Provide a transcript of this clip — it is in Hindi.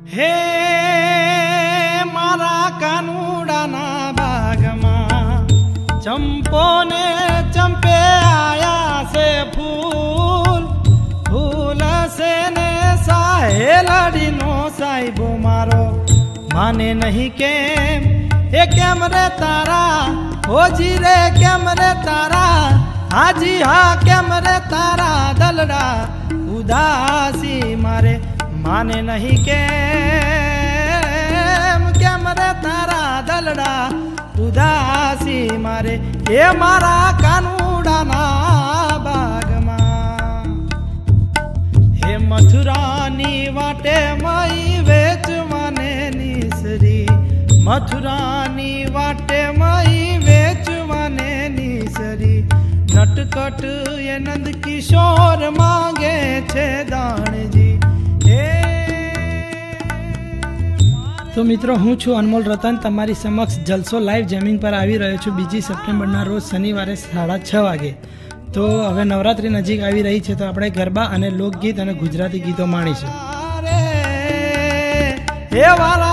हे मारा कानूडाना बागमा चंपो ने चंपे आया से फूल फूल से ने साहेलड़ी नो साहिबो मारो माने नहीं के हे केम रे तारा हो जी रे केम रे तारा हाजी हा केम रे तारा दलड़ा उदासी मारे माने नहीं के केम रे तारा दलड़ा उदासी मारे ये मारा कानूडाना बागमा हे मथुरानी वाटे मई वेचवाने निसरी मथुरानी वाटे मई वेचवाने निसरी नटकट ये नंद किशोर मांगे छे दाण जी। तो मित्रों हूँ छू अनमोल रतन तमारी समक्ष जलसो लाइव जेमिंग पर आवी रह्यो छू 2 सप्टेम्बर रोज शनिवारे 6:30 वागे। तो हवे नवरात्रि नजीक आवी रही है तो આપણે ગરબા અને લોકગીત અને ગુજરાતી ગીતો માણીશું।